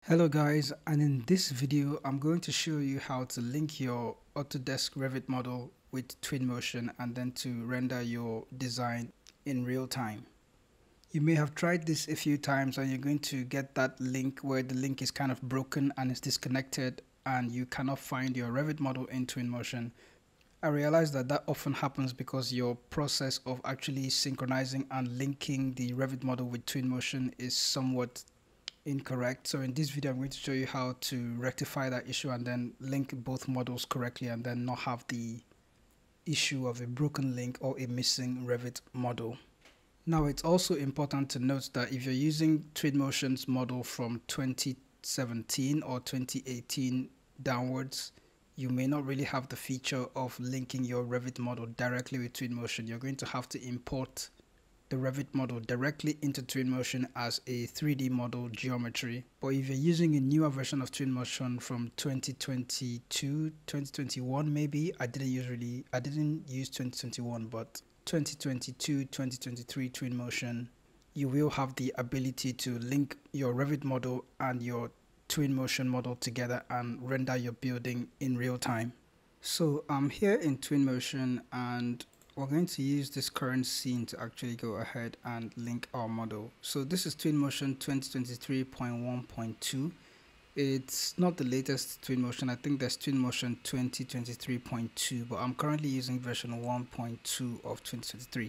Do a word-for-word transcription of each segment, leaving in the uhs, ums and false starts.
Hello guys, and in this video I'm going to show you how to link your Autodesk Revit model with Twinmotion and then to render your design in real time. You may have tried this a few times and you're going to get that link where the link is kind of broken and it's disconnected and you cannot find your Revit model in Twinmotion. I realize that that often happens because your process of actually synchronizing and linking the Revit model with Twinmotion is somewhat incorrect. So in this video I'm going to show you how to rectify that issue and then link both models correctly and then not have the issue of a broken link or a missing Revit model. Now it's also important to note that if you're using Twinmotion's model from twenty seventeen or twenty eighteen downwards, you may not really have the feature of linking your Revit model directly with Twinmotion. You're going to have to import the Revit model directly into Twinmotion as a three D model geometry. But if you're using a newer version of Twinmotion from twenty twenty-two, twenty twenty-one maybe, I didn't use really, I didn't use twenty twenty-one, but twenty twenty-two, twenty twenty-three Twinmotion, you will have the ability to link your Revit model and your Twinmotion model together and render your building in real time. So I'm here in Twinmotion and we're going to use this current scene to actually go ahead and link our model. So this is Twinmotion twenty twenty-three point one point two. It's not the latest Twinmotion. I think there's Twinmotion twenty twenty-three point two, but I'm currently using version one point two of twenty twenty-three.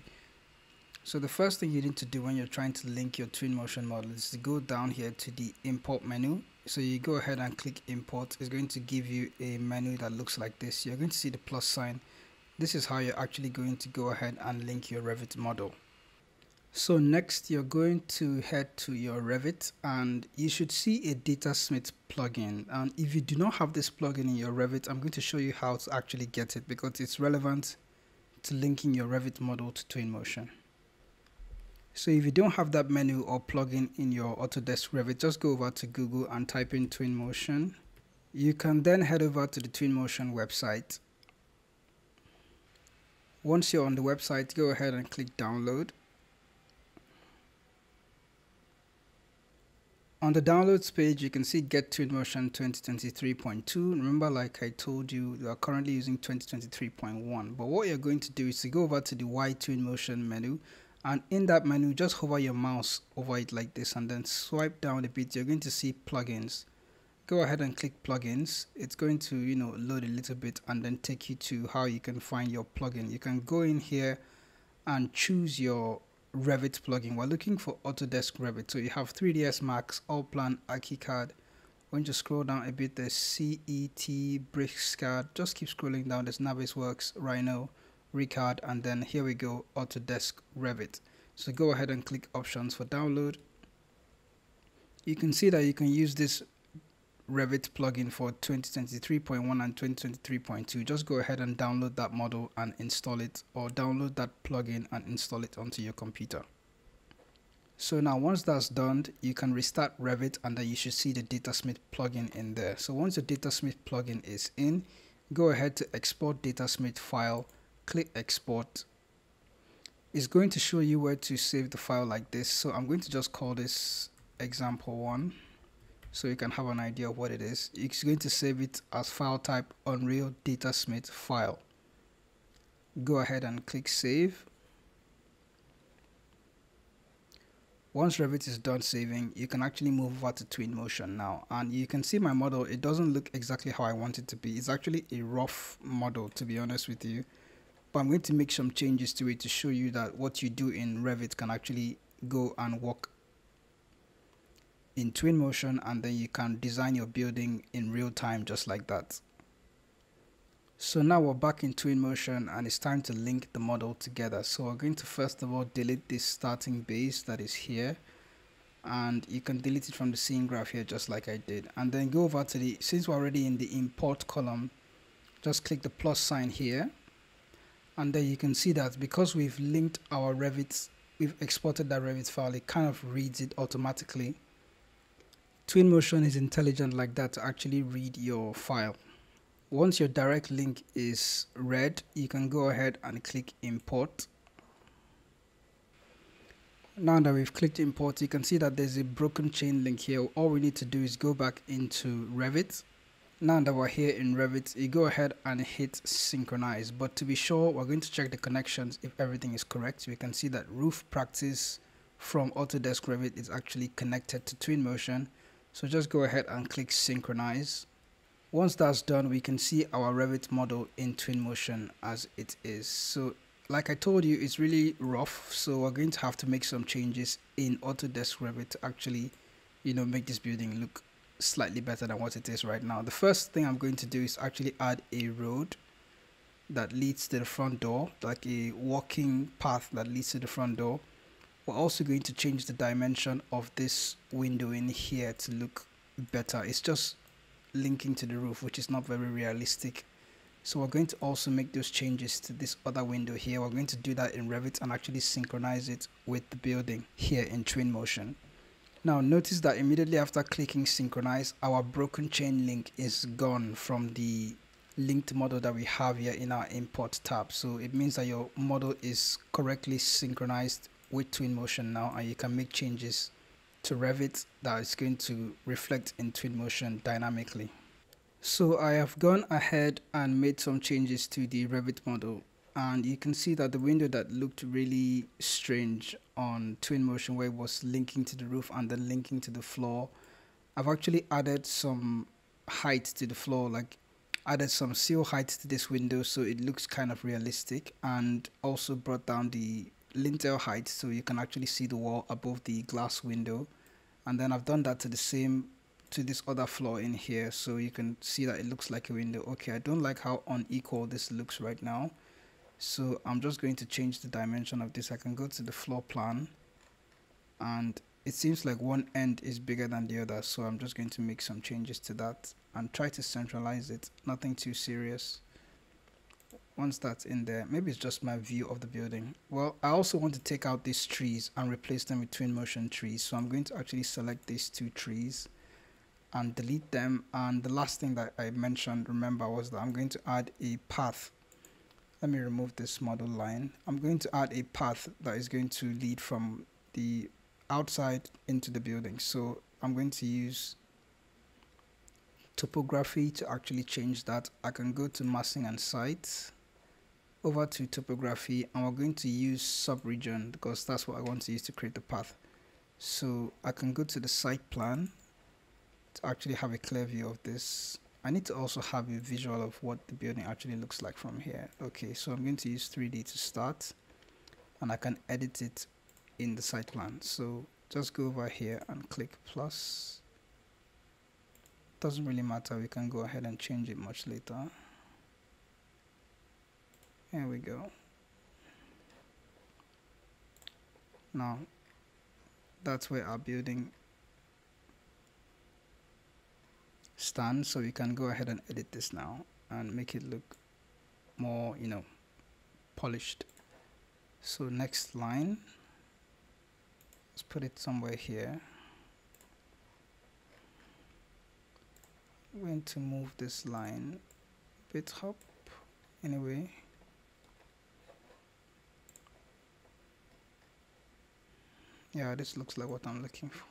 So the first thing you need to do when you're trying to link your Twinmotion model is to go down here to the import menu. So you go ahead and click import. It's going to give you a menu that looks like this. You're going to see the plus sign. This is how you're actually going to go ahead and link your Revit model. So next you're going to head to your Revit and you should see a DataSmith plugin. And if you do not have this plugin in your Revit, I'm going to show you how to actually get it because it's relevant to linking your Revit model to Twinmotion. So if you don't have that menu or plugin in your Autodesk Revit, just go over to Google and type in Twinmotion. You can then head over to the Twinmotion website. Once you're on the website, go ahead and click download. On the downloads page, you can see Get Twinmotion twenty twenty-three point two. Remember, like I told you, you are currently using twenty twenty-three point one. But what you're going to do is to go over to the Y Twinmotion menu. And in that menu, just hover your mouse over it like this and then swipe down a bit. You're going to see plugins. Go ahead and click plugins. It's going to, you know, load a little bit and then take you to how you can find your plugin. You can go in here and choose your Revit plugin. We're looking for Autodesk Revit. So you have three D S Max, Allplan, ArchiCAD. When you scroll down a bit, there's C E T, BricsCAD. Just keep scrolling down. There's Navisworks, Rhino, Ricard, and then here we go, Autodesk Revit. So go ahead and click options for download. You can see that you can use this Revit plugin for twenty twenty-three point one and twenty twenty-three point two. Just go ahead and download that model and install it, or download that plugin and install it onto your computer. So now once that's done, you can restart Revit and then you should see the DataSmith plugin in there. So once the DataSmith plugin is in, go ahead to export DataSmith file, click export. It's going to show you where to save the file like this. So I'm going to just call this example one. So you can have an idea of what it is. It's going to save it as file type Unreal DataSmith file. Go ahead and click save. Once Revit is done saving, you can actually move over to Twinmotion now. And you can see my model, it doesn't look exactly how I want it to be. It's actually a rough model, to be honest with you. But I'm going to make some changes to it to show you that what you do in Revit can actually go and work in Twinmotion, and then you can design your building in real time just like that. So now we're back in Twinmotion and it's time to link the model together. So we're going to first of all delete this starting base that is here, and you can delete it from the scene graph here just like I did, and then go over to the, since we're already in the import column, just click the plus sign here, and then you can see that because we've linked our Revit, we've exported that Revit file, it kind of reads it automatically. Twinmotion is intelligent like that to actually read your file. Once your direct link is read, you can go ahead and click import. Now that we've clicked import, you can see that there's a broken chain link here. All we need to do is go back into Revit. Now that we're here in Revit, you go ahead and hit synchronize. But to be sure, we're going to check the connections if everything is correct. So we can see that roof practice from Autodesk Revit is actually connected to Twinmotion. So just go ahead and click synchronize. Once that's done, we can see our Revit model in Twinmotion as it is. So like I told you, it's really rough. So we're going to have to make some changes in Autodesk Revit to actually, you know, make this building look slightly better than what it is right now. The first thing I'm going to do is actually add a road that leads to the front door, like a walking path that leads to the front door. We're also going to change the dimension of this window in here to look better. It's just linking to the roof, which is not very realistic. So we're going to also make those changes to this other window here. We're going to do that in Revit and actually synchronize it with the building here in Twinmotion. Now notice that immediately after clicking synchronize, our broken chain link is gone from the linked model that we have here in our import tab. So it means that your model is correctly synchronized with Twinmotion now, and you can make changes to Revit that is going to reflect in Twinmotion dynamically. So I have gone ahead and made some changes to the Revit model, and you can see that the window that looked really strange on Twinmotion, where it was linking to the roof and then linking to the floor, I've actually added some height to the floor, like added some seal height to this window so it looks kind of realistic, and also brought down the lintel height so you can actually see the wall above the glass window. And then I've done that to the same to this other floor in here so you can see that it looks like a window. Okay, I don't like how unequal this looks right now, so I'm just going to change the dimension of this. I can go to the floor plan, and it seems like one end is bigger than the other, so I'm just going to make some changes to that and try to centralize it. Nothing too serious. Once that's in there, maybe it's just my view of the building. Well, I also want to take out these trees and replace them with Twinmotion trees, so I'm going to actually select these two trees and delete them. And the last thing that I mentioned, remember, was that I'm going to add a path. Let me remove this model line. I'm going to add a path that is going to lead from the outside into the building. So I'm going to use topography to actually change that. I can go to massing and sites, over to topography, and we're going to use subregion because that's what I want to use to create the path. So I can go to the site plan to actually have a clear view of this. I need to also have a visual of what the building actually looks like from here. Okay, so I'm going to use three D to start, and I can edit it in the site plan. So just go over here and click plus. Doesn't really matter, we can go ahead and change it much later. Here we go. Now that's where our building stands, so we can go ahead and edit this now and make it look more, you know, polished. So next line, let's put it somewhere here. I'm going to move this line a bit up anyway. Yeah, this looks like what I'm looking for.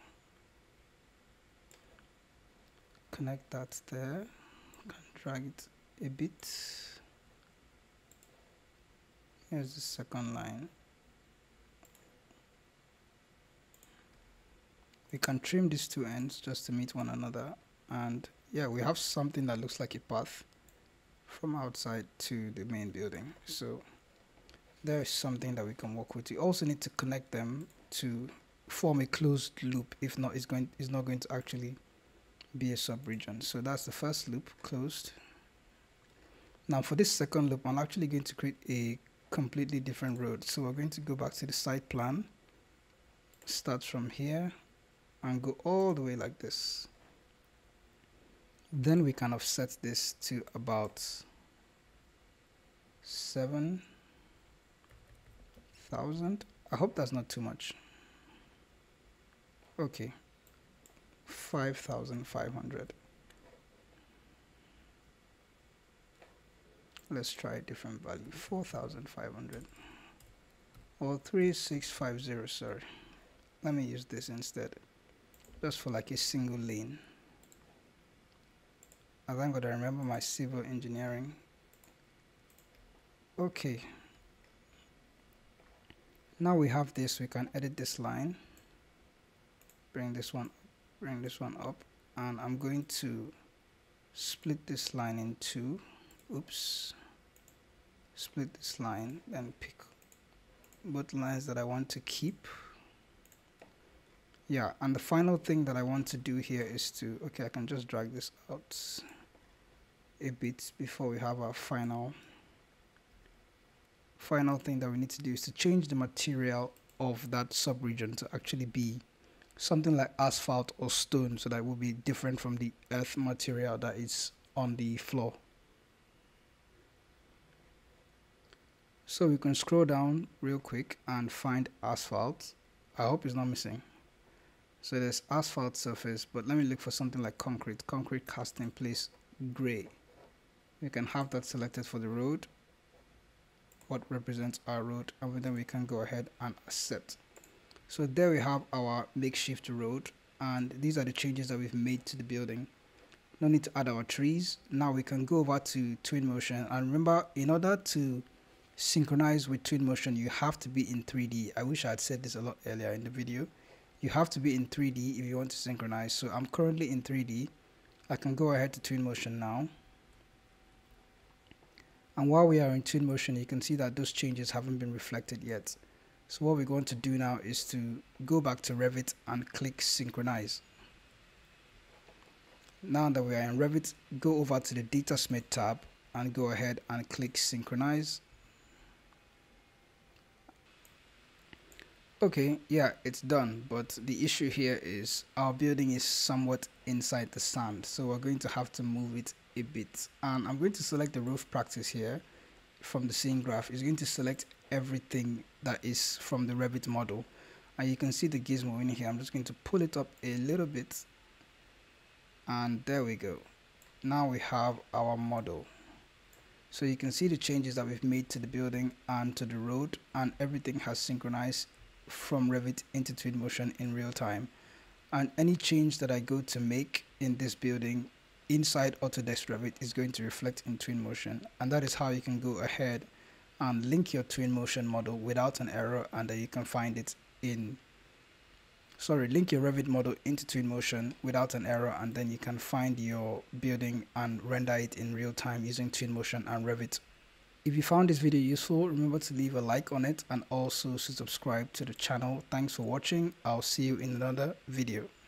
Connect that there, can drag it a bit. Here's the second line. We can trim these two ends just to meet one another, and yeah, we have something that looks like a path from outside to the main building. So there is something that we can work with. You also need to connect them to form a closed loop. If not, it's going it's not going to actually be a sub-region. So that's the first loop closed. Now for this second loop, I'm actually going to create a completely different road. So we're going to go back to the site plan, start from here and go all the way like this. Then we can offset this to about seven thousand. I hope that's not too much. Okay, five thousand five hundred. Let's try a different value, four thousand five hundred or three six five zero, sorry. let me use this instead, just for like a single lane. I think I'm gonna remember my civil engineering. Okay, now we have this. We can edit this line, bring this one bring this one up, and I'm going to split this line in two. Oops. Split this line, then pick both lines that I want to keep. Yeah, and the final thing that I want to do here is to, okay, I can just drag this out a bit before we have our final final thing that we need to do is to change the material of that subregion to actually be something like asphalt or stone, so that it will be different from the earth material that is on the floor. So we can scroll down real quick and find asphalt. I hope it's not missing. So there's asphalt surface, but let me look for something like concrete. Concrete cast in place gray. We can have that selected for the road, what represents our road, and then we can go ahead and accept. So there we have our makeshift road, and these are the changes that we've made to the building. No need to add our trees. Now we can go over to Twinmotion, and remember, in order to synchronize with Twinmotion, you have to be in three D. I wish I had said this a lot earlier in the video. You have to be in three D if you want to synchronize. So I'm currently in three D. I can go ahead to Twinmotion now. And while we are in Twinmotion, you can see that those changes haven't been reflected yet. So what we're going to do now is to go back to Revit and click Synchronize. Now that we are in Revit, go over to the Datasmith tab and go ahead and click Synchronize. Okay, yeah, it's done, but the issue here is our building is somewhat inside the sand, so we're going to have to move it a bit. And I'm going to select the roof practice here from the scene graph. It's going to select everything that is from the Revit model, and you can see the gizmo in here. I'm just going to pull it up a little bit, and there we go. Now we have our model. So you can see the changes that we've made to the building and to the road, and everything has synchronized from Revit into Twinmotion in real time. And any change that I go to make in this building inside Autodesk Revit is going to reflect in Twinmotion, and that is how you can go ahead and link your Twinmotion model without an error, and then you can find it in sorry link your Revit model into Twinmotion without an error, and then you can find your building and render it in real time using Twinmotion and Revit. If you found this video useful, remember to leave a like on it and also to subscribe to the channel. Thanks for watching. I'll see you in another video.